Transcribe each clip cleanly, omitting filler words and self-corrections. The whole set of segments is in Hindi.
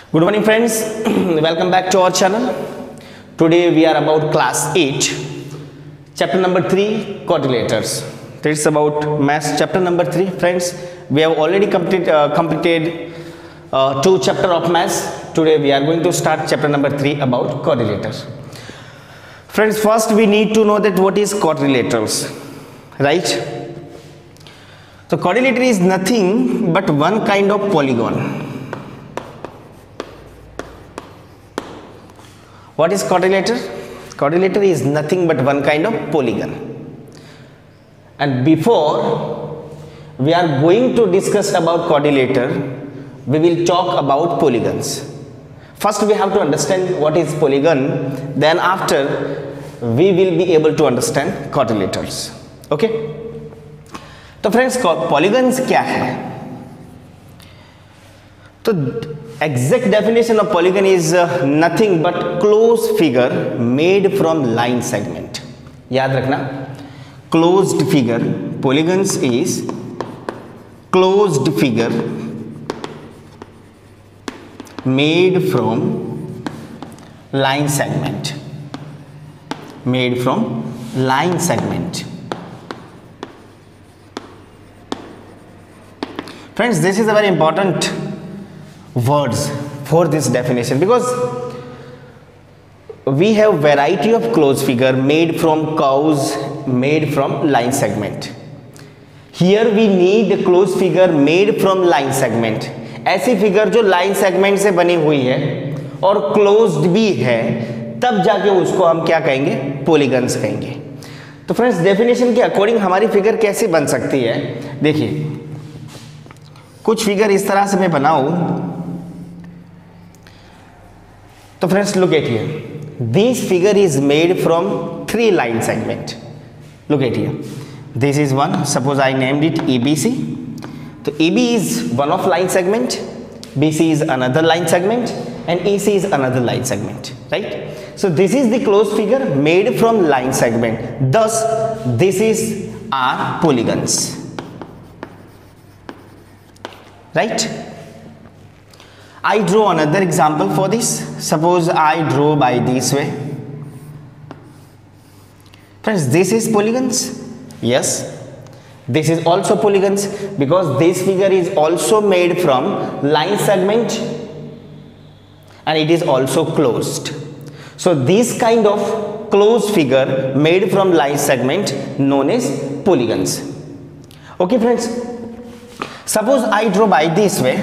Good morning friends, welcome back to our channel. Today we are about class 8, chapter number 3, quadrilaters. This is about maths chapter number 3. Friends, we have already completed 2 chapter of maths. Today we are going to start chapter number 3 about quadrilaters. Friends, first we need to know that what is quadrilaters, right? So quadrilateral is nothing but one kind of polygon. What is quadrilateral? Quadrilateral is nothing but one kind of polygon. And before we are going to discuss about quadrilateral, we will talk about polygons. First we have to understand what is polygon, then after we will be able to understand quadrilaterals. Okay? तो फ्रेंड्स पॉलीगन्स क्या है? तो exact definition of polygon is nothing but close figure made from line segment. याद रखना, closed figure, polygons is closed figure made from line segment, made from line segment. Friends, this is a very important words for this definition because we have variety of closed figure made from curves, made from line segment. Here we need a closed figure made from line segment. ऐसी फिगर जो लाइन सेगमेंट से बनी हुई है और क्लोज्ड भी है, तब जाके उसको हम क्या कहेंगे? पॉलीगन्स कहेंगे. तो फ्रेंड्स, डेफिनेशन के अकॉर्डिंग हमारी फिगर कैसे बन सकती है? देखिए, कुछ फिगर इस तरह से मैं बनाऊं तो friends look at here, this figure is made from 3 line segment. Look at here, this is one, suppose I named it ABC. तो AB is one of line segment, BC is another line segment and EC is another line segment, right? So this is the close figure made from line segment, thus this is are polygons. Right? I draw another example for this. Suppose I draw by this way. Friends, this is polygons. Yes, this is also polygons because this figure is also made from line segment and it is also closed. So this kind of closed figure made from line segment known as polygons. Okay friends, suppose I draw by this way.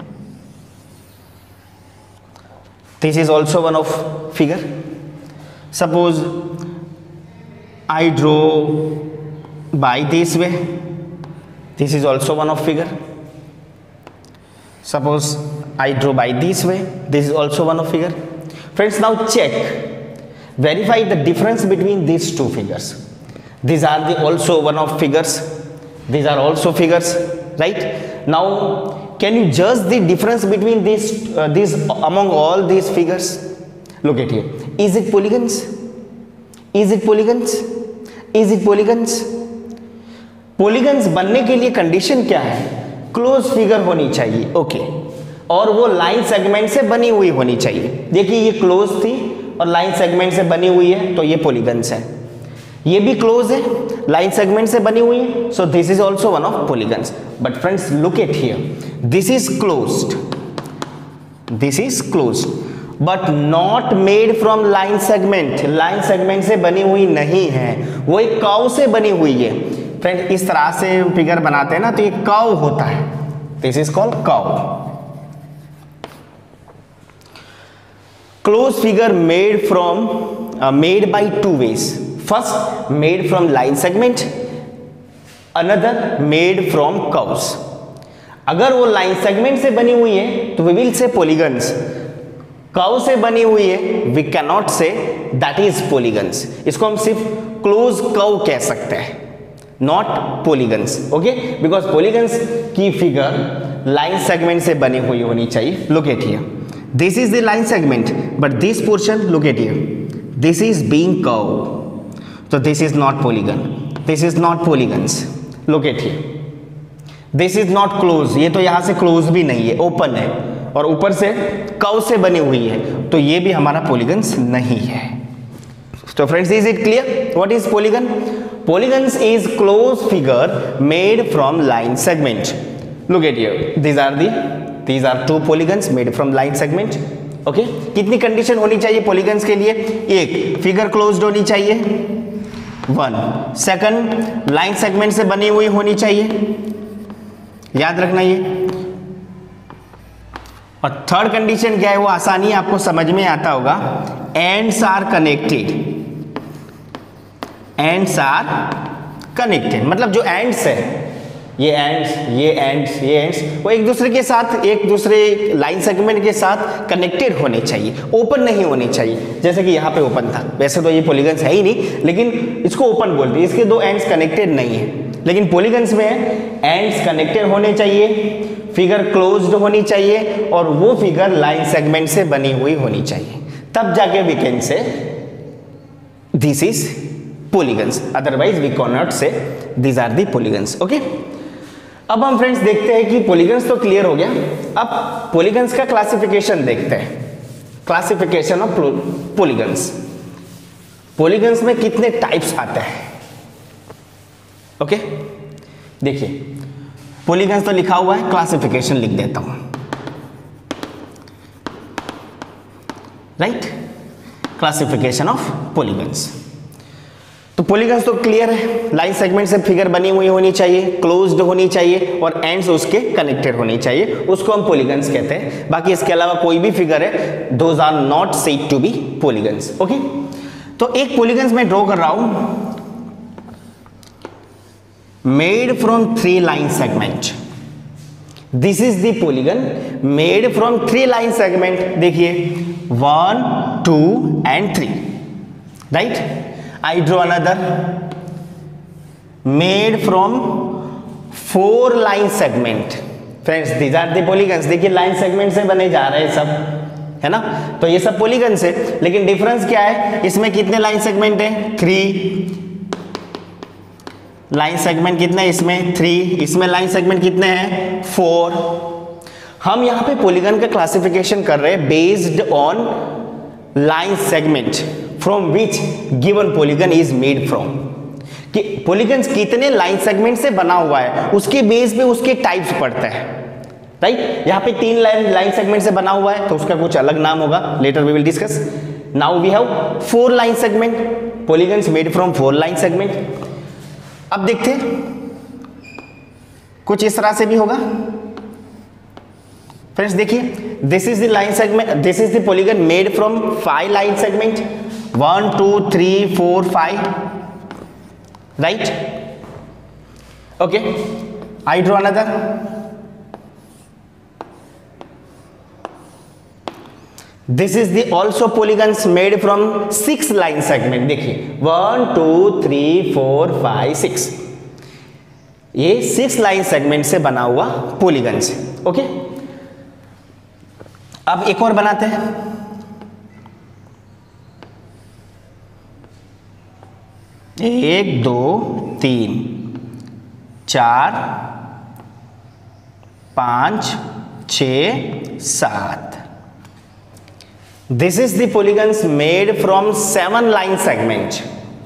This is also one of figure. Suppose I draw by this way. This is also one of figure. Suppose I draw by this way. This is also one of figure. Friends, now check, verify the difference between these two figures. These are the also one of figures. These are also figures, right? Now can you judge the difference between these among all these figures? Look at here, is it polygons? Is it polygons? Is it polygons? polygons बनने के लिए कंडीशन क्या है? क्लोज फिगर होनी चाहिए, ओके, और वो लाइन सेगमेंट से बनी हुई होनी चाहिए. देखिए ये क्लोज थी और लाइन सेगमेंट से बनी हुई है, तो ये polygons है. ये भी क्लोज है, लाइन सेगमेंट से बनी हुई है, so this is also one of polygons. But friends look at here, this is closed, this is closed but not made from line segment. Line segment से बनी हुई नहीं है, वो एक कर्व से बनी हुई है. फ्रेंड, इस तरह से फिगर बनाते हैं ना, तो ये कर्व होता है, this is called curve. Close figure made from made by 2 ways. First made from line segment, another made from curves. अगर वो लाइन सेगमेंट से बनी हुई है तो we will say polygons. कर्व से बनी हुई है, we cannot say that is polygons. इसको हम सिर्फ क्लोज कर्व कह सकते हैं, not polygons. Okay? Because polygons की फिगर लाइन सेगमेंट से बनी हुई होनी चाहिए. Look at here. This is the line segment, but this portion, look at here. This is being curved. So this is not polygon, this is not polygons. Look at here, this is not close, ये तो यहां से क्लोज भी नहीं है, ओपन है, और ऊपर से कर्व से बनी हुई है, तो ये भी हमारा पॉलीगन्स नहीं है। तो friends, is it clear what is polygon? Polygons is closed figure made from line segment. Look at here. These are two polygons made from line segment. Okay? कितनी कंडीशन होनी चाहिए polygons के लिए? एक, फिगर क्लोज्ड होनी चाहिए, 1. सेकंड, लाइन सेगमेंट से बनी हुई होनी चाहिए, याद रखना ये। और थर्ड कंडीशन क्या है, वो आसानी आपको समझ में आता होगा, ends are connected. Ends are connected मतलब जो एंड्स है, ये एंड्स वो एक दूसरे के साथ, एक दूसरे लाइन सेगमेंट के साथ कनेक्टेड होने चाहिए, ओपन नहीं होने चाहिए। जैसे कि यहाँ पे ओपन था, वैसे तो ये पॉलीगन्स है ही नहीं, लेकिन इसको ओपन बोलते हैं, इसके दो एंड्स कनेक्टेड नहीं है। लेकिन पॉलीगन्स में एंड्स कनेक्टेड होने चाहिए, फिगर क्लोज्ड होनी चाहिए, और वो फिगर लाइन सेगमेंट से बनी हुई होनी चाहिए, तब जाके we can say this is polygons, otherwise we cannot say these are the polygons. Okay? अब हम फ्रेंड्स देखते हैं कि polygons तो क्लियर हो गया, अब polygons का क्लासिफिकेशन देखते हैं। Classification of polygons। polygons में कितने टाइप्स आते हैं? ओके, देखिए polygons तो लिखा हुआ है, क्लासिफिकेशन लिख देता हूं, राइट? Classification of polygons। तो पॉलीगन्स तो क्लियर है, लाइन सेगमेंट से फिगर बनी हुई होनी चाहिए, क्लोज्ड होनी चाहिए, और एंड्स उसके कनेक्टेड होनी चाहिए, उसको हम पॉलीगन्स कहते हैं। बाकी इसके अलावा कोई भी फिगर है, those are not said to be polygons. Okay, तो एक पॉलीगन्स मैं ड्रॉ कर रहा हूं, made from 3 line segment. This is the polygon made from 3 line segment. देखिए 1, 2 and 3, right? I draw another made from 4 line segment. Friends, these are the polygons. देखिए लाइन सेगमेंट से बने जा रहे हैं सब, है ना? तो ये सब polygons है, लेकिन डिफरेंस क्या है, इसमें कितने लाइन सेगमेंट है? 3 लाइन सेगमेंट कितने हैं इसमें? 3। इसमें लाइन सेगमेंट कितने हैं? 4। हम यहाँ पे पॉलीगन का क्लासिफिकेशन कर रहे हैं based on line segment from which given polygon is made from, कि पॉलीगन्स कितने लाइन सेगमेंट से बना हुआ है, उसके बेस पे उसके टाइप्स पड़ते हैं, राइट? यहाँ पे 3 लाइन सेगमेंट से बना हुआ है, तो उसका कुछ अलग नाम होगा, later we will discuss. Now we have 4 line segment, polygons made from 4 line segment. अब देखते हैं, कुछ इस तरह से भी होगा। फ्रेंड्स देखिए, this is the line segment, this is the polygon made from 5 line segment, 1, 2, 3, 4, 5, right? Okay, I draw another. This is the also polygons made from 6 line segment. देखिए 1, 2, 3, 4, 5, 6, ये 6 लाइन सेगमेंट से बना हुआ पॉलीगन्स है। ओके, अब एक और बनाते हैं। 1, 2, 3, 4, 5, 6, 7। This is the polygons made from 7 line segment।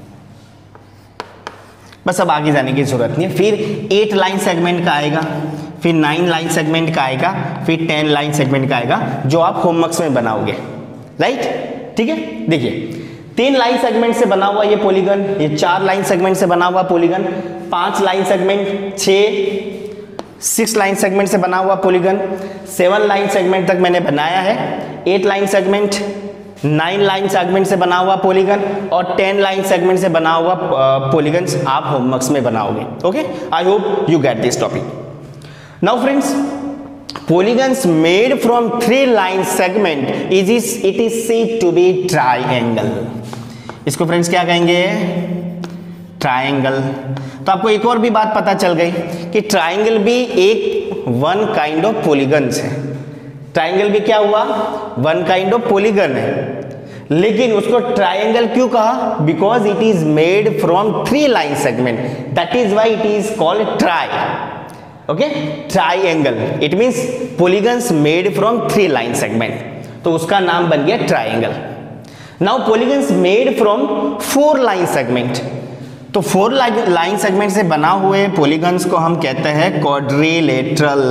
बस अब आगे जाने की जरूरत नहीं है। फिर 8 लाइन सेगमेंट का आएगा, फिर 9 लाइन सेगमेंट का आएगा, फिर 10 लाइन सेगमेंट का आएगा, जो आप होमवर्क्स में बनाओगे, राइट? ठीक है, देखिए 3 लाइन सेगमेंट से बना हुआ ये पॉलीगन, ये 4 लाइन सेगमेंट से बना हुआ polygon, 5 line segment, 6 line segment से बना हुआ पॉलीगन, 7 लाइन सेगमेंट तक मैंने बनाया है, 8 लाइन सेगमेंट, 9 लाइन सेगमेंट से बना हुआ पॉलीगन, और 10 लाइन सेगमेंट से बना हुआ पॉलीगन्स आप होमवर्क्स में बनाओगे। Okay, I hope you get this topic. Now friends, polygons made from 3 line segment it is said to be triangle। इसको फ्रेंड्स क्या कहेंगे? ट्राइंगल। तो आपको एक और भी बात पता चल गई कि ट्राइंगल भी एक वन काइंड ऑफ पॉलीगन्स है। ट्राइंगल भी क्या हुआ? वन काइंड ऑफ पॉलीगन है, लेकिन उसको ट्राइंगल क्यों कहा? Because it is made from 3 line segment, that is why it is called tri. Okay, triangle it means polygons made from 3 line segment, तो उसका नाम बन गया triangle. Now polygons made from 4 line segment, तो 4 लाइन सेगमेंट से बना हुए पॉलीगन्स को हम कहते हैं क्वाड्रिलेटरल।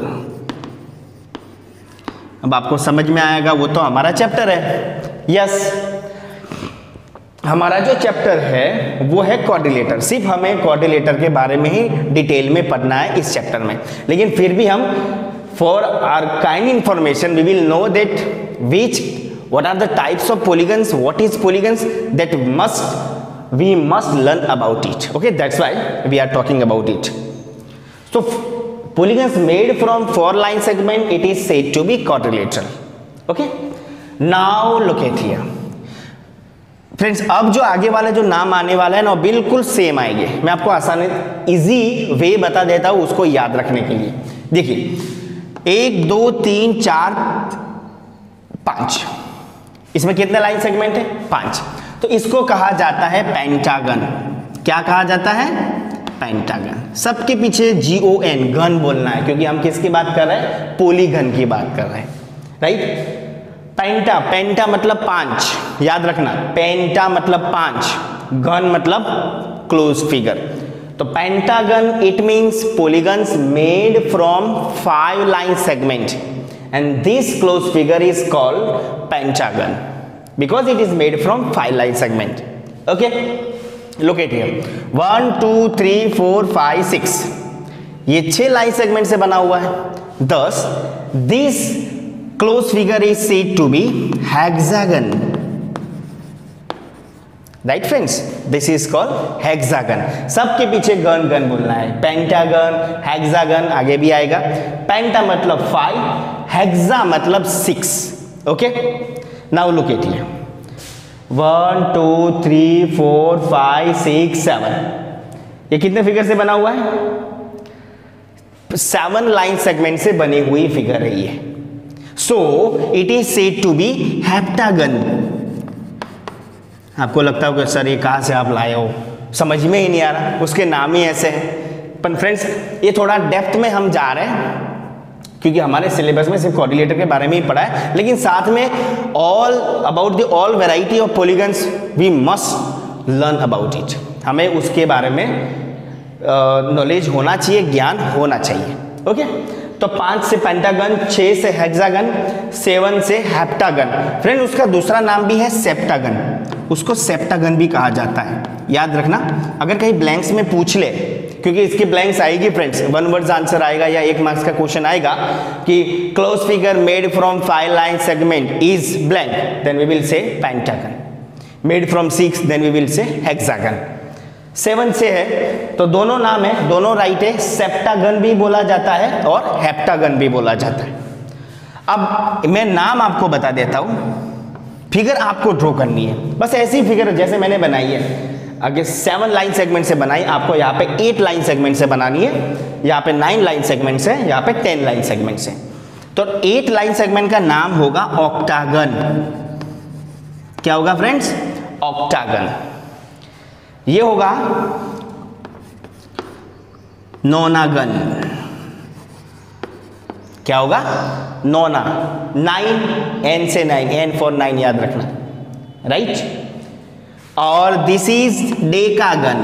अब आपको समझ में आएगा, वो तो हमारा चैप्टर है। यस, हमारा जो चैप्टर है वो है क्वाड्रिलेटर, सिर्फ हमें क्वाड्रिलेटर के बारे में ही डिटेल में पढ़ना है इस चैप्टर में। लेकिन फिर भी हम for our kind information we will know that what are the types of polygons, what is polygons, that we must learn about it. Okay, that's why we are talking about it. So polygons made from 4 line segment, it is said to be quadrilateral. Okay, now look at here friends, अब जो आगे वाला जो नाम आने वाला है ना बिल्कुल सेम आएंगे। मैं आपको आसान इजी वे बता देता हूं उसको याद रखने के लिए। देखिए 1 2 3 4 5, इसमें कितने लाइन सेगमेंट है? 5। तो इसको कहा जाता है पेंटागन। क्या कहा जाता है? पेंटागन। सबके पीछे GON गन बोलना है, क्योंकि हम किसकी बात कर रहे हैं? पॉलीगन की बात कर रहे हैं, राइट। पेंटा मतलब 5, याद रखना, पेंटा मतलब 5, गन मतलब क्लोज फिगर। तो pentagon it means polygons made from 5 line segment and this closed figure is called pentagon because it is made from 5 line segment. Okay, look at here 1 2 3 4 5 6, ये 6 लाइन सेगमेंट से बना हुआ है। Thus this closed figure is said to be hexagon, right friends, this is called hexagon. सबके पीछे गन गन बोलना है, पेंटागन, हेक्सागन आगे भी आएगा। पेंटा मतलब 5, हेक्सा मतलब 6। Okay, now look at here 1 2 3 4 5 6 7, ये कितने फिगर से बना हुआ है? 7 लाइन सेगमेंट से बनी हुई फिगर है ये। So it is said to be heptagon. आपको लगता होगा सर ये कहाँ से आप लाए हो, समझ में ही नहीं आ रहा, उसके नाम ही ऐसे है। पर फ्रेंड्स ये थोड़ा डेप्थ में हम जा रहे हैं, क्योंकि हमारे सिलेबस में सिर्फ क्वाड्रिलेटर के बारे में ही पढ़ा है, लेकिन साथ में all about the all variety of polygons we must learn about it. हमें उसके बारे में नॉलेज होना चाहिए, ज्ञान होना चाहिए। ओके, तो 5 से पेंटागन, 6 से हेक्सागन, 7 से हेप्टागन। फ्रेंड उसका दूसरा नाम भी है सेप्टागन, उसको सेप्टागन भी कहा जाता है। याद रखना, अगर कहीं ब्लैंक्स में पूछ ले, क्योंकि इसकी ब्लैंक्स आएगी फ्रेंड्स, 1 वर्ड्स आंसर आएगा या 1 मार्क्स का क्वेश्चन आएगा कि close figure made from 5 line segment is blank, then we will say pentagon. Made from 6, then we will say hexagon. 7 से है तो दोनों नाम है, दोनों राइट है, सेप्टागन भी बोला जाता है और हेप्टागन भी बोला जाता है। अब मैं नाम आपको बता देता हूं, फिगर आपको ड्रॉ करनी है, बस ऐसी फिगर जैसे मैंने बनाई है। अगर 7 लाइन सेगमेंट से बनाई, आपको यहाँ पे 8 लाइन सेगमेंट से बनानी है, यहाँ पे 9 लाइन सेगमेंट से, यहाँ पे 10 लाइन सेगमेंट से। तो 8 लाइन सेगमेंट का नाम होगा ऑक्टागन। क्या होगा फ्रेंड्स? ऑक्टागन। ये होगा नोनागन। क्या होगा? नोना। 9, N से 9, N फॉर 9 याद रखना, राइट। और this is decagon.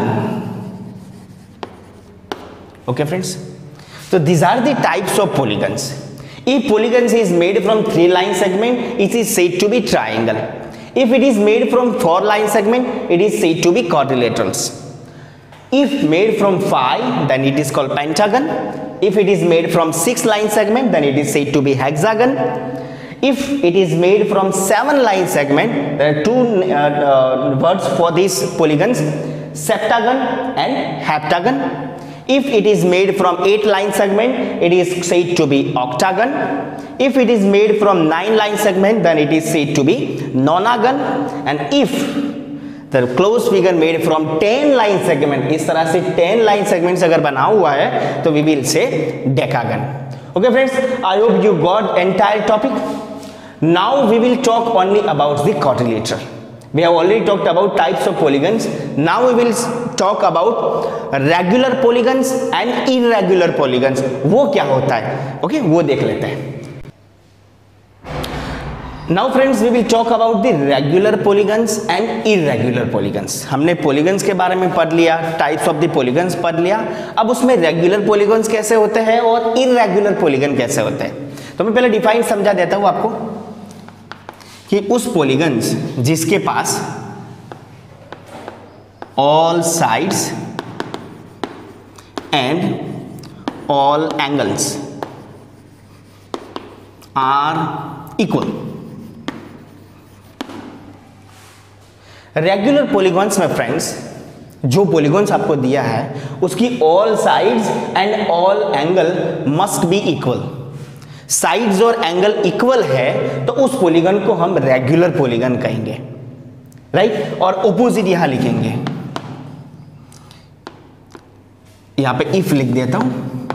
Okay friends, तो these are the types of polygons. If polygons is made from 3 line segment, it is said to be triangle. If it is made from 4 line segment, it is said to be quadrilaterals. If made from 5, then it is called pentagon. If it is made from 6 line segment, then it is said to be hexagon. If it is made from 7 line segment, there are 2 words for these polygons, septagon and heptagon. If it is made from 8 line segment, it is said to be octagon. If it is made from 9 line segment, then it is said to be nonagon. And if the closed figure made from 10 line segment, इस तरह से 10 line segments अगर बना हुआ है तो we will say decagon. Okay friends, I hope you got entire topic. Now we will talk only about the quadrilateral. We have already talked about types of polygons. Now we will talk about regular polygons and irregular polygons. वो क्या होता है? ओके, वो देख लेते हैं. Now friends, we will talk about the regular polygons and irregular polygons. हमने polygons के बारे में पढ़ लिया, types of the polygons पढ़ लिया. अब उसमें regular polygons कैसे होते हैं और irregular polygon कैसे होते हैं. तो मैं पहले डिफाइन समझा देता हूं आपको कि उस polygons जिसके पास all sides and all angles are equal. Regular polygons में फ्रेंड्स, जो पॉलीगॉन्स आपको दिया है उसकी all sides and all angle must be equal. Sides और एंगल इक्वल है तो उस पॉलीगॉन को हम रेगुलर पॉलीगॉन कहेंगे, राइट. और ऑपोजिट यहां लिखेंगे, यहां पे इफ लिख देता हूं.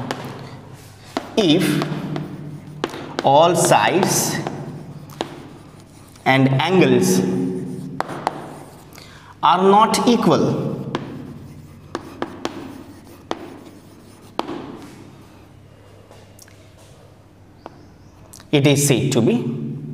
If all sides and angles are not equal, it is said to be,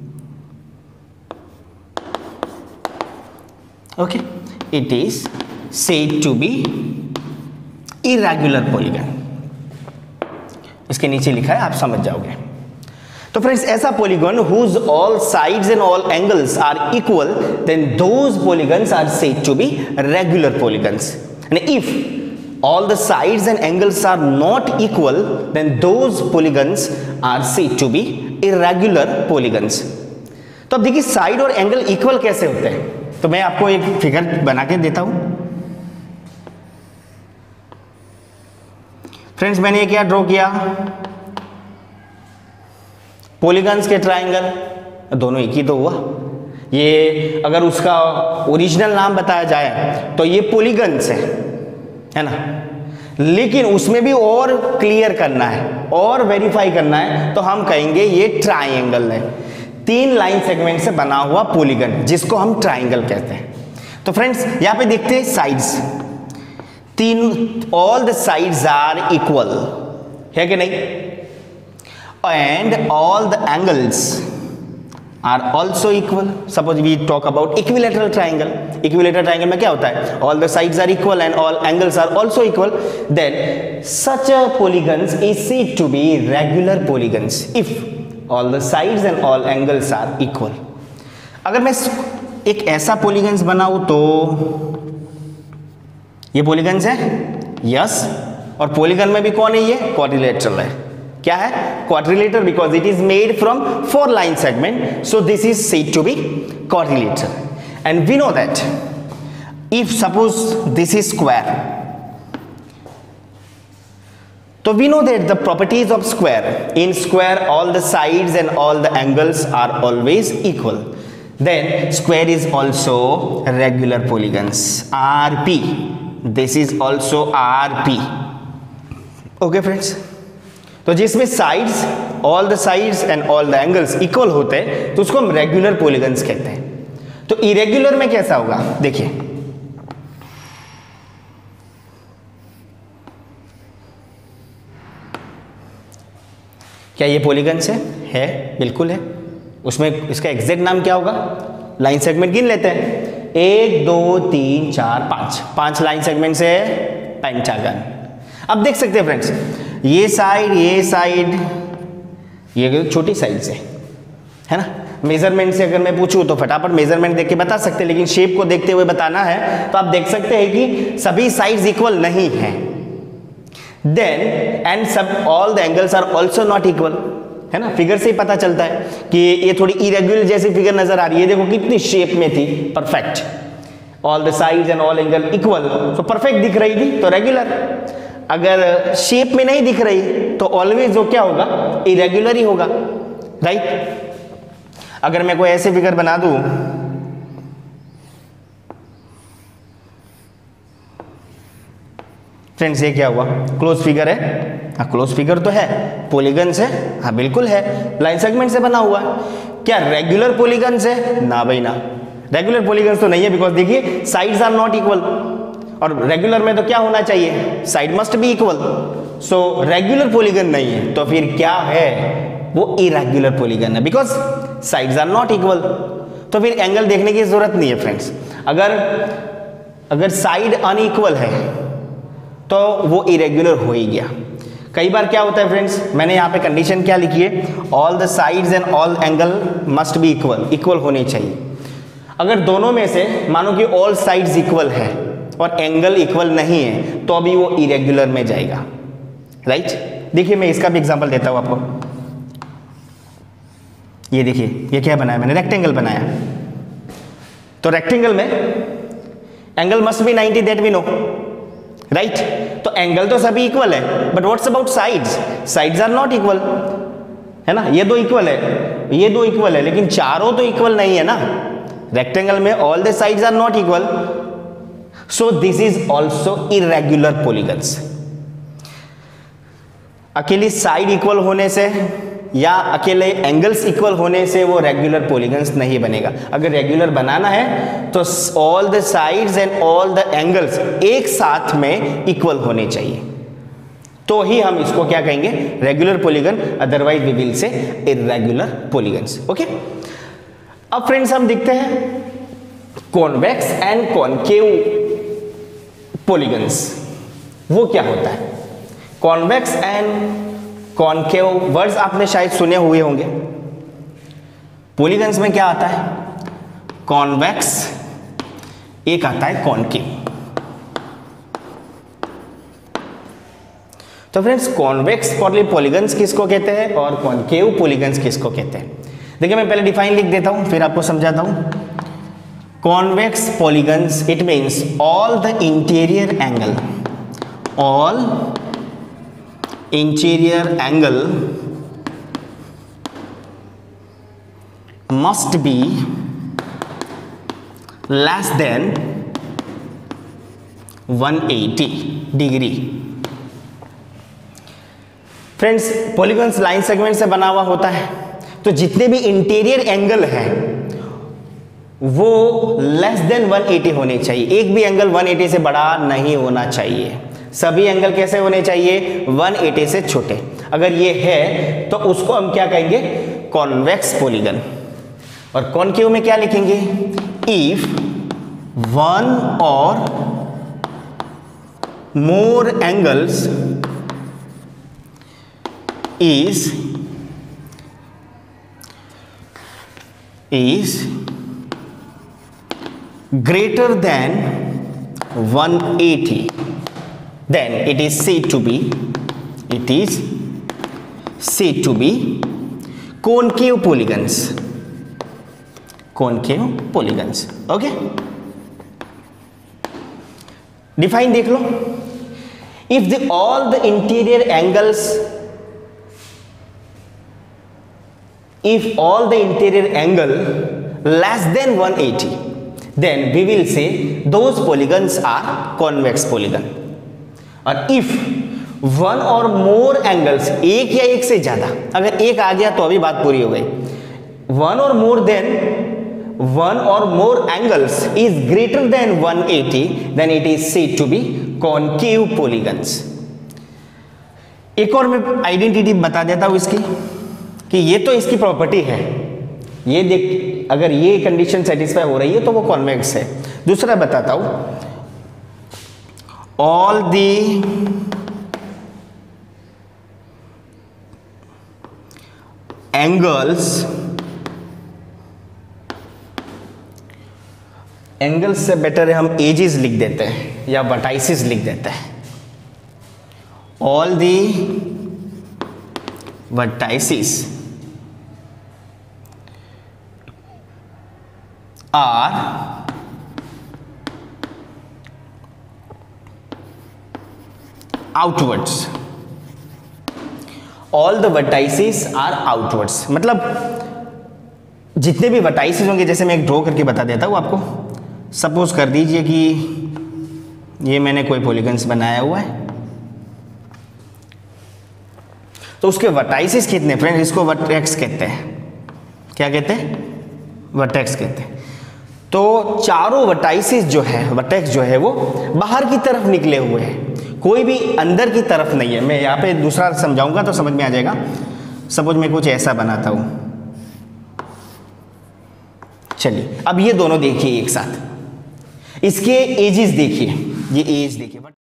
okay, it is said to be irregular polygon. इसके नीचे लिखा है, आप समझ जाओगे. तो फ्रेंड्स, ऐसा polygon whose all sides and all angles are equal, then those polygons are said to be regular polygons. And if all the sides and angles are not equal, then those polygons are said to be irregular polygons. तो अब देखिए साइड और एंगल इक्वल कैसे होते हैं. तो मैं आपको एक फिगर बना के देता हूं. फ्रेंड्स, मैंने ये क्या ड्रॉ किया, पॉलीगन्स के ट्राइंगल, दोनों एक ही तो हुआ. ये अगर उसका ओरिजिनल नाम बताया जाए तो ये पॉलीगन्स है ना, लेकिन उसमें भी और क्लियर करना है और वेरीफाई करना है तो हम कहेंगे ये ट्राइंगल है. 3 लाइन सेगमेंट से बना हुआ पॉलीगन जिसको हम ट्राइंगल कहते हैं. तो फ्रेंड्स, यहां पे देखते हैं sides, all the sides are equal, है कि नहीं, and all the angles are also equal. Suppose we talk about equilateral triangle. Equilateral triangle में क्या होता है, all the sides are equal and all angles are also equal. Then such a polygons is said to be regular polygons if all the sides and all angles are equal. अगर मैं एक ऐसा polygons बनाऊं तो ये polygons है, yes, और polygon में भी कौन है, ये quadrilateral है. क्या है, quadrilateral, because it is made from 4 line segment, so this is said to be quadrilateral. And we know that if suppose this is square, so we know that the properties of square, in square all the sides and all the angles are always equal, then square is also regular polygons, RP. This is also RP. Okay friends, तो जिसमें sides, all the sides and all the angles equal होते हैं तो उसको हम रेगुलर पॉलीगन्स कहते हैं. तो इरेगुलर में कैसा होगा, देखिए, क्या ये पॉलीगन्स है, बिल्कुल है. उसमें इसका एग्जैक्ट नाम क्या होगा, लाइन सेगमेंट गिन लेते हैं, 1 2 3 4 5 लाइन सेगमेंट से पेंटागन. अब देख सकते हैं फ्रेंड्स, ये साइड ये छोटी साइड से है ना. मेजरमेंट से अगर मैं पूछूं तो फटाफट मेजरमेंट देख के बता सकते हैं, लेकिन शेप को देखते हुए बताना है तो आप देख सकते हैं कि सभी साइड्स इक्वल नहीं हैं. देन एंड सब all the angles are also not equal, है ना. फिगर से ही पता चलता है कि ये थोड़ी इरेगुलर जैसी फिगर नजर आ रही है. देखो कितनी शेप में थी, perfect, all the sides and all angle equal, तो परफेक्ट दिख रही थी तो रेगुलर. अगर शेप में नहीं दिख रही तो ऑलवेज वो क्या होगा, इरेगुलर ही होगा, राइट. अगर मैं कोई ऐसे फिगर बना दूं, फ्रेंड्स ये क्या हुआ, क्लोज फिगर है. हाँ क्लोज फिगर तो है, पॉलीगन्स है, हाँ बिल्कुल है, लाइन सेगमेंट से बना हुआ है. क्या रेगुलर पॉलीगन्स है, ना भाई ना. रेगुलर पॉलीगन्स तो नहीं है, बिकॉज देखिए साइड्स आर नॉट इक्वल, और रेगुलर में तो क्या होना चाहिए, side must be equal. So regular polygon नहीं है, तो फिर क्या है, वो इरेगुलर पॉलीगन है, because sides are not equal. तो फिर एंगल देखने की जरूरत नहीं है फ्रेंड्स। अगर साइड अनइक्वल है तो वो इरेगुलर हो ही गया। कई बार क्या होता है फ्रेंड्स, मैंने यहाँ पे कंडीशन क्या लिखी है, all the sides and all angle must be equal, equal होने चाहिए। अगर दोनों में से मानो कि ऑल साइड्स इक्वल है और एंगल इक्वल नहीं है, तो अभी वो इरेगुलर में जाएगा, राइट। देखिए मैं इसका भी एग्जांपल देता हूँ आपको। ये देखिए, ये क्या बनाया मैंने, रेक्टेंगल बनाया। तो रेक्टेंगल में angle must be 90, that we know, right. तो एंगल तो सभी इक्वल है, but what's about sides, sides are not equal, है ना। ये दो इक्वल है, ये दो इक्वल है, लेकिन चारों तो इक्वल नहीं है ना। रेक्टेंगल में all the sides are not equal, so this is also irregular polygons. अकेली साइड इक्वल होने से या अकेले एंगल्स इक्वल होने से वो रेगुलर पॉलीगन्स नहीं बनेगा। अगर रेगुलर बनाना है तो all the sides and all the angles एक साथ में इक्वल होने चाहिए, तो ही हम इसको क्या कहेंगे, regular polygon, otherwise we will say irregular polygons. Okay, अब फ्रेंड्स हम देखते हैं कॉन्वेक्स एंड कॉनकेव पॉलीगन्स, वो क्या होता है। कॉन्वेक्स एंड कॉनकेव वर्ड्स आपने शायद सुने हुए होंगे। पॉलीगन्स में क्या आता है, कॉन्वेक्स, एक आता है कॉनकेव। तो फ्रेंड्स कॉन्वेक्स पॉलीगन्स किसको कहते हैं और कॉनकेव पॉलीगन्स किसको कहते हैं। देखिए मैं पहले डिफाइन लिख देता हूं, फिर आपको समझाता हूं। Convex polygons, it means all the interior angle, all interior angle must be less than 180 degree. Friends polygons line segment से बना हुआ होता है, तो जितने भी इंटीरियर एंगल है वो लेस देन 180 होने चाहिए। एक भी एंगल 180 से बड़ा नहीं होना चाहिए। सभी एंगल कैसे होने चाहिए, 180 से छोटे। अगर ये है तो उसको हम क्या कहेंगे, कॉन्वेक्स पॉलीगन। और कॉनकेव में क्या लिखेंगे, if one or more angles is greater than 180, then it is said to be concave polygons. Concave polygons. Okay, define देख लो। if all the interior angles less than 180, then we will say those polygons are convex polygon. और if one or more angles, एक या एक से ज्यादा, अगर एक आ गया तो अभी बात पूरी हो गई, one or more angles is greater than 180, then it is said to be concave polygons. एक और मैं आइडेंटिटी बता देता हूं इसकी, कि ये तो इसकी प्रॉपर्टी है, ये देख, अगर ये कंडीशन सेटिस्फाई हो रही है तो वो कॉन्वेक्स है। दूसरा बताता हूं, all the एंगल्स से बेटर है हम एजेस लिख देते हैं या वर्टाइसिस लिख देते हैं। All the vertices are outwards, all the vertices are outwards, मतलब जितने भी वर्टाइसिस होंगे, जैसे मैं एक ड्रॉ करके बता देता हूँ आपको। सपोज कर दीजिए कि ये मैंने कोई पॉलीगन्स बनाया हुआ है, तो उसके वर्टाइसिस कितने फ्रेंड्स, इसको वर्टेक्स कहते हैं। क्या कहते हैं, वर्टेक्स कहते हैं। तो चारों वर्टाइसिस जो है, वर्टेक्स जो है वो बाहर की तरफ निकले हुए हैं, कोई भी अंदर की तरफ नहीं है। मैं यहाँ पे दूसरा समझाऊंगा तो समझ में आ जाएगा। सपोज मैं कुछ ऐसा बनाता हूँ, चलिए अब ये दोनों देखिए एक साथ, इसके एजेस देखिए, ये एज देखिए।